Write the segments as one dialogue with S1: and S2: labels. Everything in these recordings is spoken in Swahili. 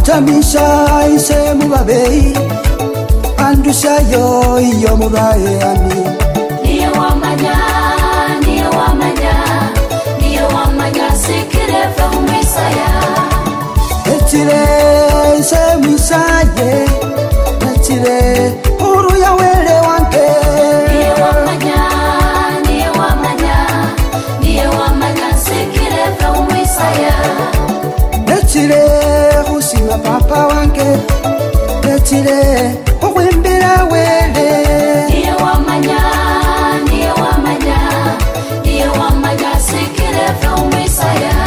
S1: Antamisha ise mubabei Andusha yo iyo mubaye ani
S2: Niye wamanya sikire from Messiah
S1: Etire ise misaye Etire uru ya wele wanke
S2: Niye wamanya sikire from Messiah
S1: Etire husima papa wanke Etire uwimbira wele
S2: Niye wamanya sikire from Messiah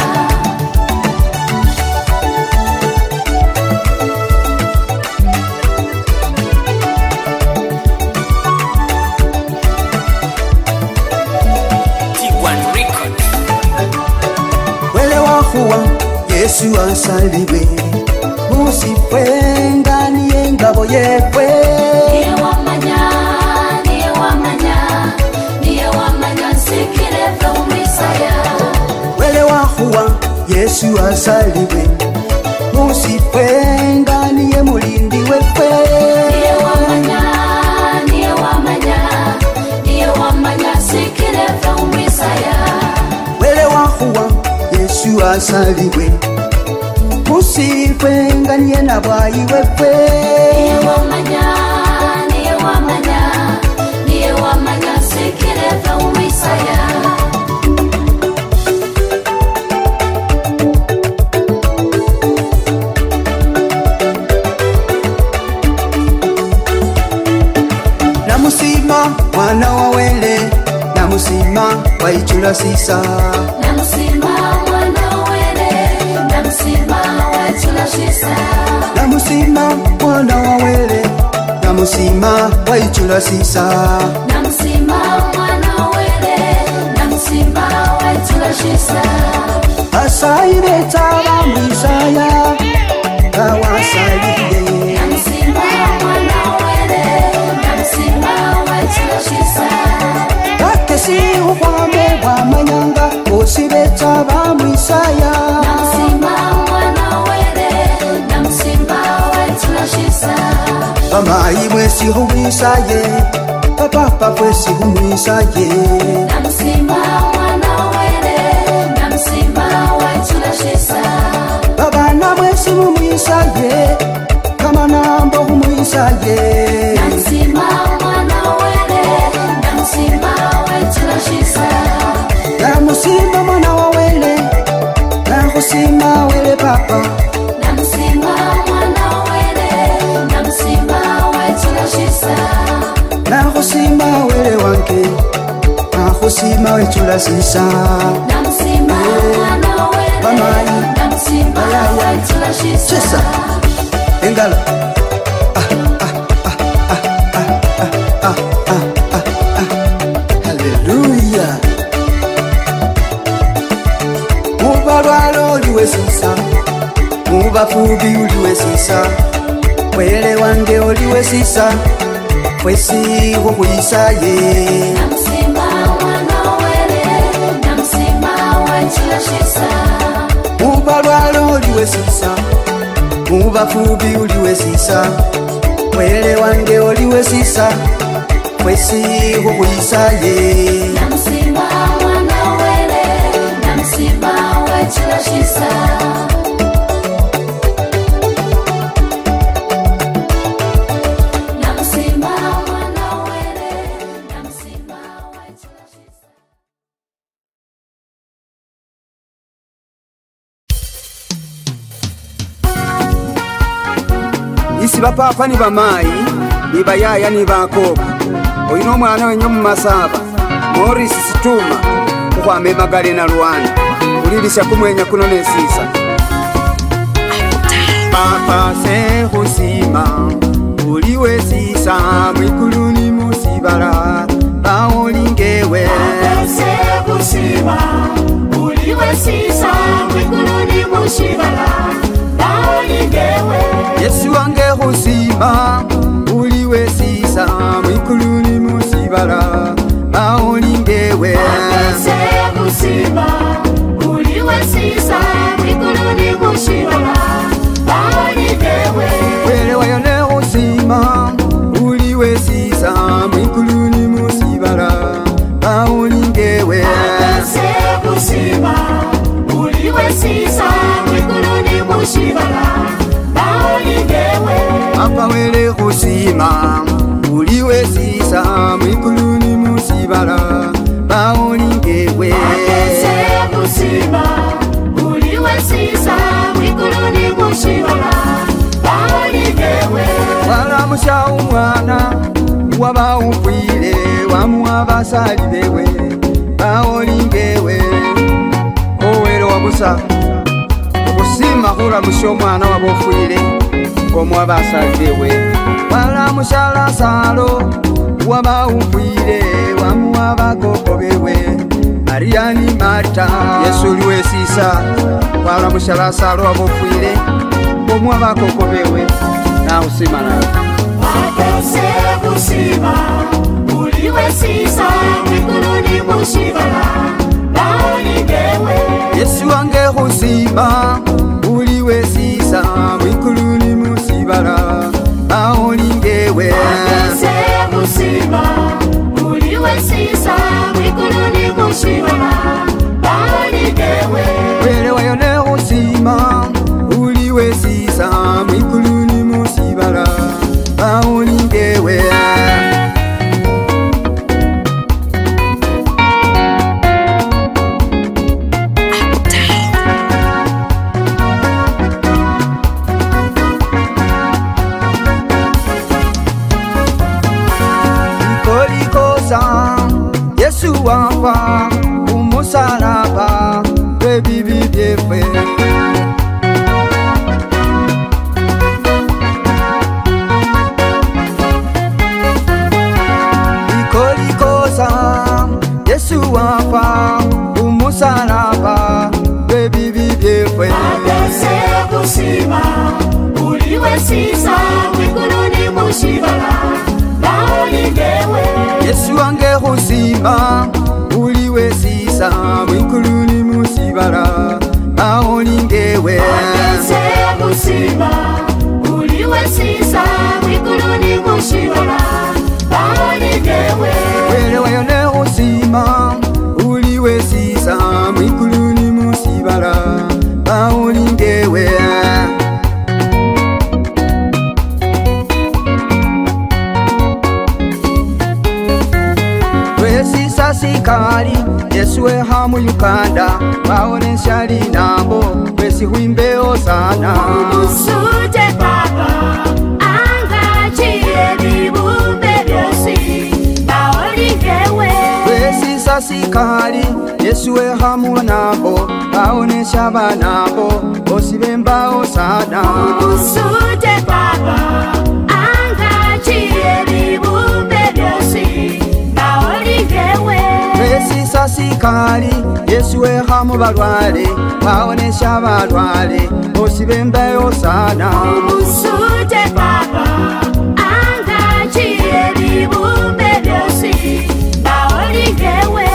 S1: Yesu asaliwe Musife ngani engabo yekwe
S2: Niye wamanya sikire from Messiah
S1: Wele wahuwa Yesu asaliwe Musife ngani ye mulindi wekwe
S2: Niye wamanya sikire from Messiah
S1: Wele wahuwa Yesu asaliwe Musife ngani ye nabwayi wekwe
S2: Niye wamanya sikire from Messiah
S1: Namusima mwana wa wele Namusima waichula sisa
S2: Namusima mwana wa wele Namusima waichula sisa
S1: Namusima mwana wa wele Namusima waichula sisa
S2: Namusima mwana wa wele Namusima waichula sisa
S1: Asaire taba mwisaya Kawasaire
S2: Namusima mwana wa wele Namusima waichula sisa
S1: Kakesi ukwame wa manyanga Osire taba mwisaya
S2: Namusima mwana wa wele Namusima waichula sisa
S1: Bamayi mwesi humwisaye Papa mwesi humwisaye
S2: Namusima mwana wa wele Namusima waichula sisa
S1: Babana mwesi humwisaye Kama nambo humwisaye
S2: Namusima mwana wa wele Namusima waichula sisa
S1: Namusima mwana wa wele Namusima wele papa
S2: Namusima mwana wa wele Namusima waichula sisa
S1: Namusima wele wanke Namusima waichula sisa
S2: Namusima mwana wa wele
S1: Bamayi
S2: Namusima waichula sisa
S1: Chesa Engala Hallelujah Mubalwalo uliwe sisa Mubafubi uliwe sisa Wele wange uliwe sisa Kwesi huhuisaye
S2: Namusima mwana wa wele Namusima waichula sisa
S1: Mubalwalo uliwe sisa Mubafubi uliwe sisa Wele wange uliwe sisa Kwesi huhuisaye
S2: Namusima mwana wa wele Namusima waichula sisa Namusima mwana wa wele Namusima waichula sisa
S1: Isi bapapa ni bamayi ni bayaya ni bakobwa Oyino mwana wenyo mu masaba Morris Situma Kukwame magale na Rwanda Ulilisha kumwenya kuno nesisa Papa se husima Uliwe sisa Mwikuluni musibala Baolingewe
S3: Papa se husima Uliwe sisa Mwikuluni musibala Baolingewe
S1: Yesu wange husima Uliwe sisa Mwikuluni musibala Baolingewe
S3: Papa se husima Uliwe sisa Mwikuluni musibala Baolingewe
S1: bawele kusima uliwe sisa mwikuluni musibala baolingewe
S3: Ageze kusima uliwe sisa mwikuluni musibala baolingewe
S1: walamusha umwana wabawufwile wamuwa basali bewe baolingewe owelo wabusa okusima kulamusha omwana wabofwile ngomuwa basali bewe walamusha Lasalo wabawufwile wamuwa bakoko bewe Maria ni Marta Yesu liwe sisa walamusha Lasalo wabofwile ngomuwa bakoko bewe na usima nayo
S3: Ageze kusima uliwe sisa mwikuluni musibala baolingewe
S1: Yesu wange kusima uliwe sisa mwikuluni musibala baolingewe
S3: Ageze kusima uliwe sisa mwikuluni musibala baolingewe
S1: wele wayone kusima uliwe sisa mwikuluni musibala baolingewe Yesu wafa umusalaba webibi byefwe ikolikosa Yesu wafa umusalaba webibi byefwe
S3: Ageze kusima uliwe sisa mwikuluni musibala baolingewe
S1: Yesu wange kusima uliwe sisa mwikuluni musibala baolingewe
S3: Ageze kusima uliwe sisa mwikuluni musibala baolingewe
S1: wele wayone kusima uliwe sisa mwikuluni musibala baolingewe wesisa sikali Yesu hamu Uganda baonesha linambo wesihwimbeo sana
S3: Musuje baba angachie bibumbe byosi baolingewe
S1: wesisa sikali Yesu hamu nabo baonesha banabo bosi bembao sana
S3: Musuje baba angachie bibumbe byosi baolingewe
S1: wesisa sikali Yesu hamu balwale baonesha balwale bosi bembao sana
S3: Musuje baba angachie bibumbe byosi baolingewe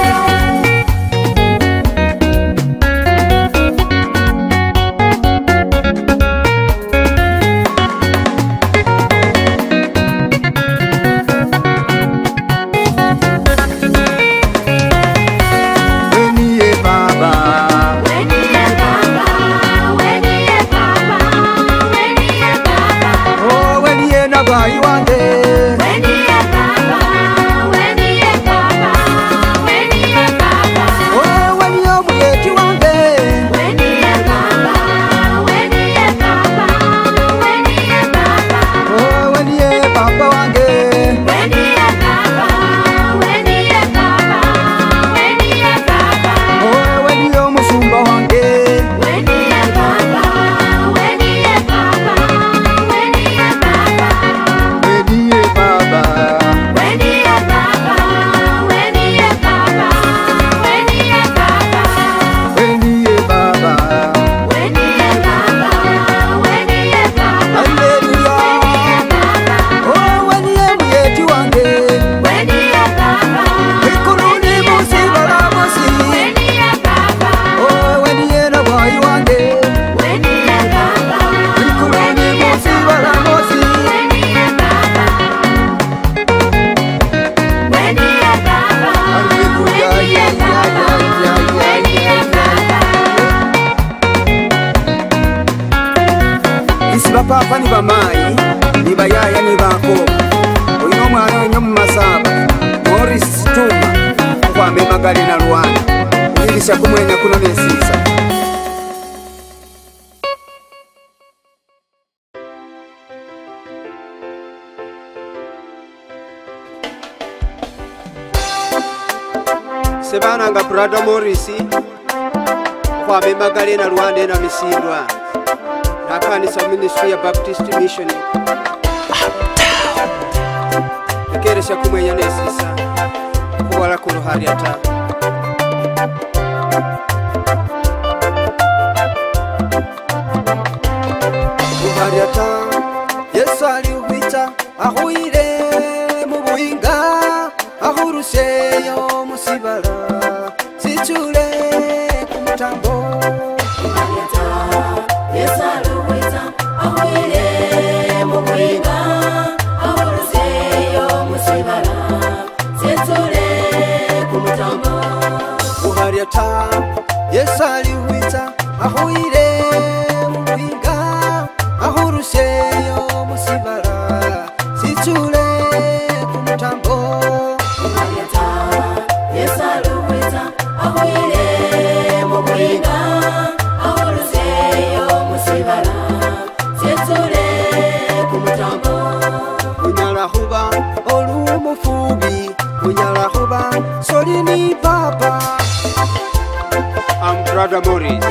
S1: weniye baba
S3: Weniye baba weniye baba weniye baba
S1: oh weniye nabwayi wange
S3: weniye baba weniye baba weniye baba
S1: oh weniye omuyeti wange
S3: weniye baba weniye baba weniye baba
S1: oh weniye papa wange
S3: weniye baba weniye baba weniye baba
S1: oh weniye omusumba wange
S3: weniye baba weniye baba weniye baba
S1: weniye baba
S3: weniye baba weniye baba weniye baba
S1: weniye baba
S3: weniye baba weniye baba
S1: haleluya oh weniye muyeti wange
S3: weniye baba
S1: ikuluni musibala bosi
S3: weniye baba
S1: oh weniye nabwayi wange
S3: weniye baba
S1: ikuluni musibala bosi
S3: weniye baba weniye baba
S1: haleluya
S3: weniye baba weniye baba
S1: isi bapapa ni bamayi ni bayaya ulibisya kumwenya kuno nesisa. Sebana nga Brother Morris kwame Magdalena Rwanda na misindwa na kanisa Ministry ya Baptist Mission ekeresha kumwenya nesisa kuwala kuruhari ata kuruhari ata Yesu aliuhita ahuire mu buhinga ahuruseyo musibala sichule kumutambo
S3: Yesu aliuhita ahuire mu buhinga ahuruseyo musibala sichule kumutambo
S1: kuruhari ata Yesu aliuhita ahuire mu buhinga ahuruseyo musibala sichule kumutambo
S3: Yesu aliuhita ahuire mu buhinga ahuruseyo musibala sichule kumutambo
S1: kunyala huba olumufubi kunyala huba solini papa. I'm Brother Morris.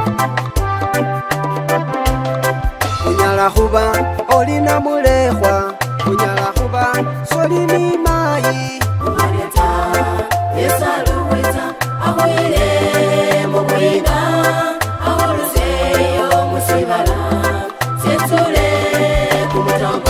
S1: Kunyala huba olina mulehwa kunyala huba solini mai
S3: Yesu aliuhita ahuire mu buhinga ahuruseyo musibala sichule kumutambo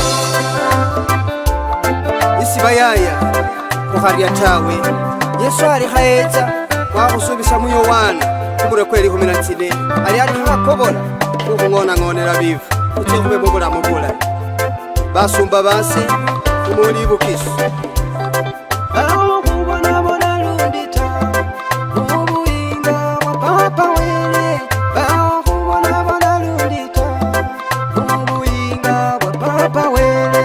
S1: isibayaya kuharya tawe Yesu ali haeta kwahusubisa mu Yohana kubure kweli 14 ali hakobola kubungona ngonera bivu utekube bobula mubula basumba base umuli bukisu aho kubona bona lundita ubuinga wa papa wele aho kubona bona lundita ubuinga wa papa wele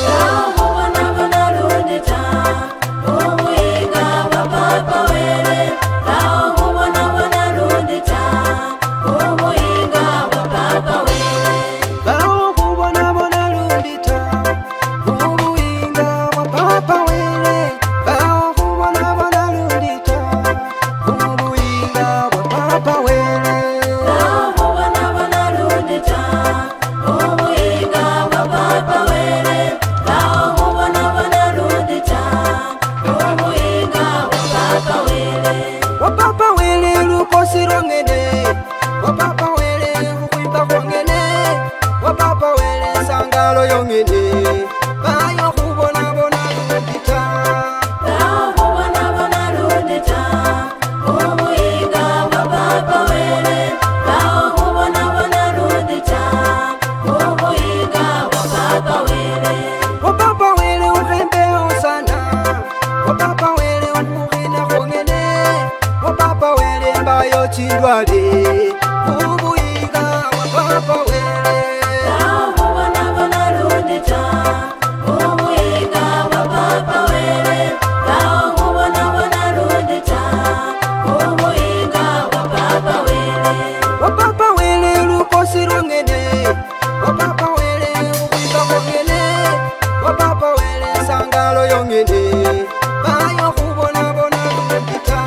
S1: chindwale ubuinga wa papa wele
S3: ubona bona rundita ubuinga wa papa wele ubona bona rundita ubuinga wa papa wele
S1: lukosi rongene wa papa wele ubuinga kongene wa papa wele sangalo yongene bayo kubona bona rundita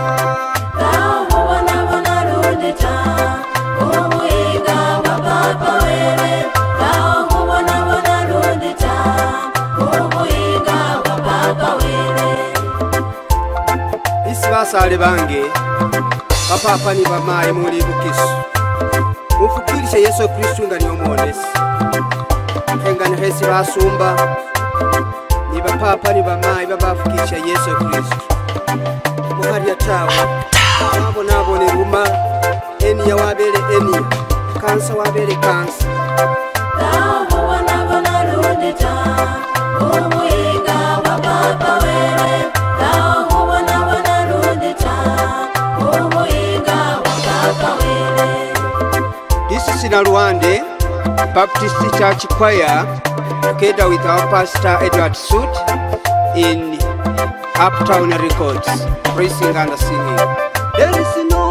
S1: Isibasale bange bapapa ni bamayi muli bukisu mufukirishe Yesu Kristu nga niyo mwonesi hengani hesi basumba ni bapapa ni bamayi babafukirisha Yesu Kristu muhari atawe nabone ruma eni ya wabele eni kansa wabele kansa
S3: ubona bona rundita ubuinga wa papa wele ubona bona rundita ubuinga wa papa wele.
S1: This is in Rwanda Baptist Church Choir together with our pastor Edward Suit in Uptown Records, praising and singing. There is no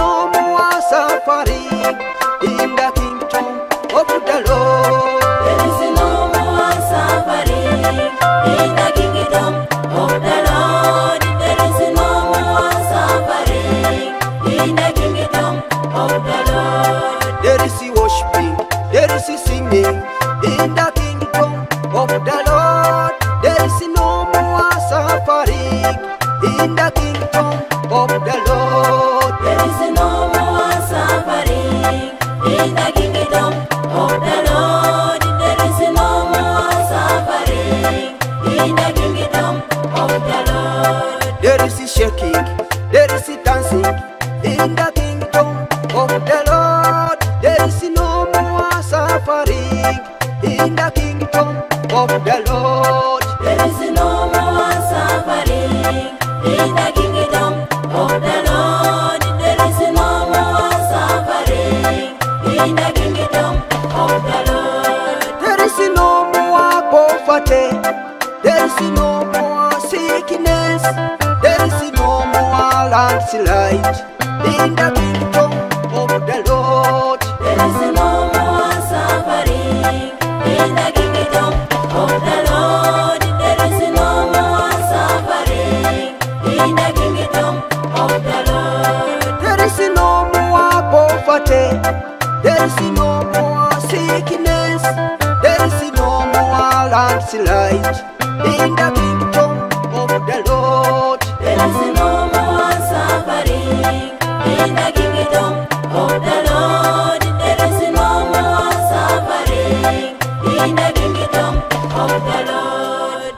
S4: no more suffering in the kingdom of the Lord.
S3: There is no more suffering in the kingdom of the Lord. There is no more suffering in the kingdom of the Lord.
S4: There is worshiping, there is singing in the kingdom of the Lord. There is no more suffering in the kingdom of the Lord.
S3: There is no more suffering in the kingdom of the Lord. There is no more suffering in the kingdom of the Lord.
S4: There is shaking, there is dancing in the kingdom of the Lord. There is no more suffering in the kingdom of the Lord.
S3: There is no more suffering in the kingdom of the Lord. There is no more suffering in the kingdom of the Lord.
S4: There is no more poverty. There is no more sickness. There is no more landslide in the kingdom of the Lord.
S3: There is no more suffering in the kingdom of the Lord. There is no more suffering in the kingdom of the Lord.
S4: There is no more poverty. There is no more sickness. There is no more landslide in the kingdom of the Lord.
S3: There is no more suffering in the kingdom of the Lord. There is no more suffering in the kingdom of the Lord.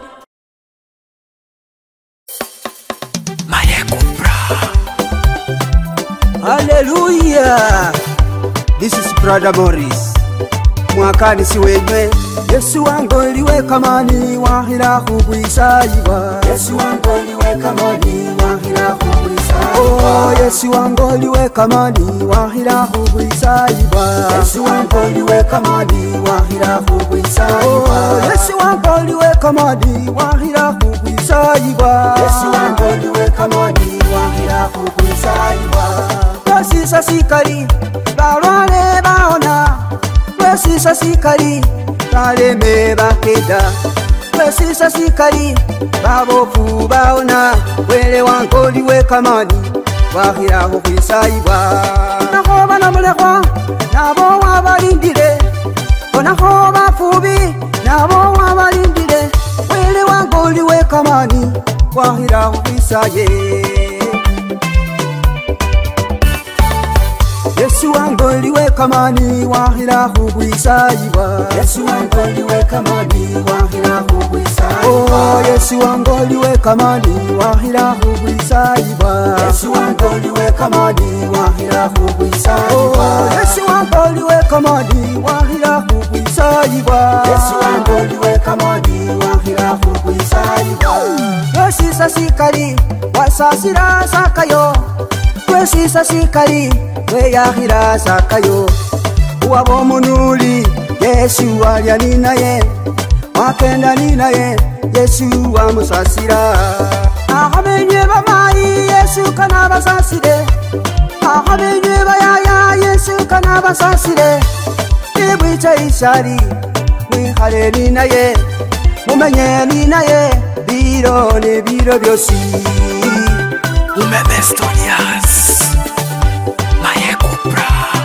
S1: Hallelujah. This is Brother Morris. Mwakani si wenye Yesu wangu liweka mani wahira kubwisaiwa. Yesu wangu liweka mani wahira kubwisaiwa. Oh, Yesu wangu liweka mani wahira kubwisaiwa. Yesu wangu liweka mani wahira kubwisaiwa. Oh, Yesu wangu liweka mani wahira kubwisaiwa. Yesu wangu liweka mani wahira kubwisaiwa. Twesisa sikali balwale baona. Twesisa sikali baleme bakeda. Twesisa sikali babofu baona. Wele wangu liweka mani wahira kubwisaiwa. Nahoba namulekwa nabo wabalindire. Nahoba fubi nabo wabalindire. Wele wangu liweka mani wahira kubwisaye. Yesu wangu liweka mani wahira kubwisaiwa. Yesu wangu liweka mani wahira kubwisaiwa. Oh, Yesu wangu liweka mani wahira kubwisaiwa. Yesu wangu liweka mani wahira kubwisaiwa. Oh, Yesu wangu liweka mani wahira kubwisaiwa. Yesu wangu liweka mani wahira kubwisaiwa. Twesisa sikali wasasira sakayo. Twesisa sikali weyahira zakayo. Uwabo munuli Yesu alya ninaye. Wakenda ninaye Yesu wamusasira. Ahamenye bamayi Yesu kanabasasire. Ahamenye bayaya Yesu kanabasasire. Ibwica ishari mwihare ninaye. Mumenye ninaye biro ne biro byosi.
S5: Umemestonias Maye Kupra.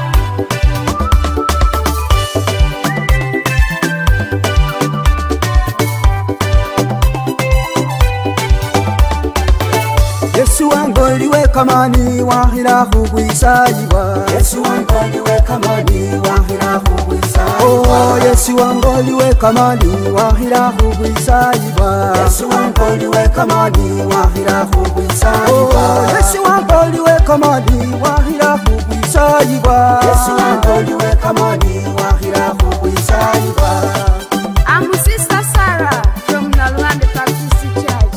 S1: Yesu wangu liweka mani wahira kubwisaiwa. Yesu wangu liweka mani wahira kubwisaiwa. Oh, Yesu wangu liweka mani wahira kubwisaiwa. Yesu wangu liweka mani wahira kubwisaiwa. Oh, Yesu wangu liweka mani wahira kubwisaiwa. Yesu wangu liweka mani wahira kubwisaiwa.
S6: I'm Sister Sarah from Nalwande Baptist Church.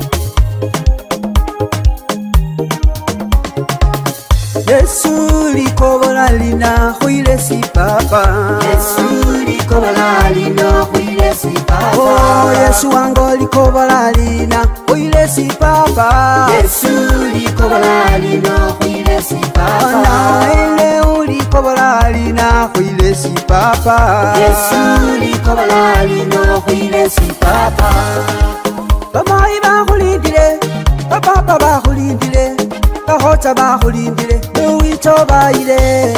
S1: Yesu
S4: likobola lina khwile si papa
S3: Yesu likobola lino khwile si papa
S4: Oh Yesu wango likobola lina khwile si papa
S3: Yesu likobola lino khwile si papa
S4: Na ile ulikobola lina khwile si papa
S3: Yesu likobola lino khwile si papa
S4: Bamayi bakhulindile Bapapa bakhulindile Bakhotsa bakhulindile Uwito bayile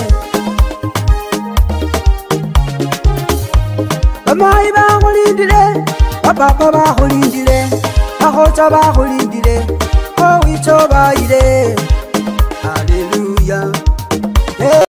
S4: Bamayi bakhulindile Bapapa bakhulindile Bakhotsa bakhulindile Uwito bayile